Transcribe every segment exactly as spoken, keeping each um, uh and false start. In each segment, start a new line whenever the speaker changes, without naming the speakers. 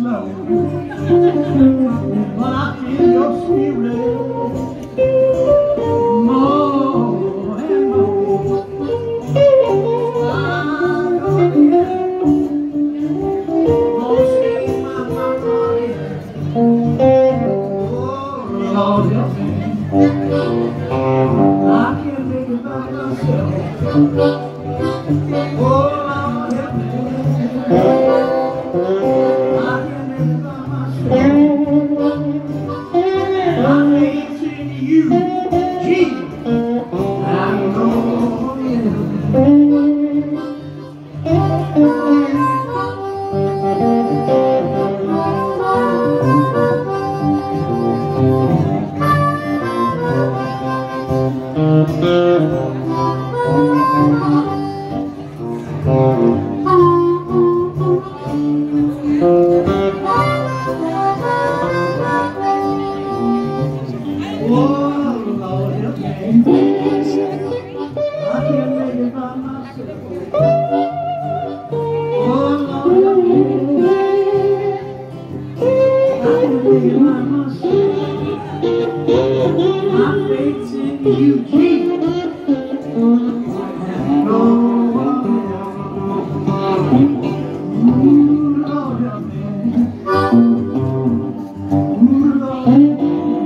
but I feel your spirit more and more. I know the end, gonna see my mama again. Oh, Lord help me, I can't make it by myself. Oh, Lord help me, I can't make it by myself. My faith in you, Jesus, I know you. Oh, Lord, help me. I can't make it by myself. Oh, Lord, help me. I can't make it by myself. My faith's in you, Jesus. And no one else. Ooh, Lord, help me. Ooh, Lord, help me.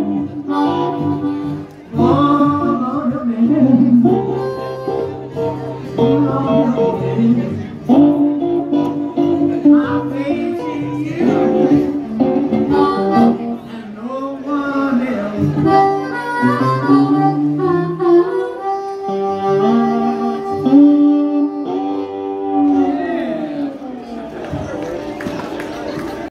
Oh, Lord, help me. Oh, Lord, help me.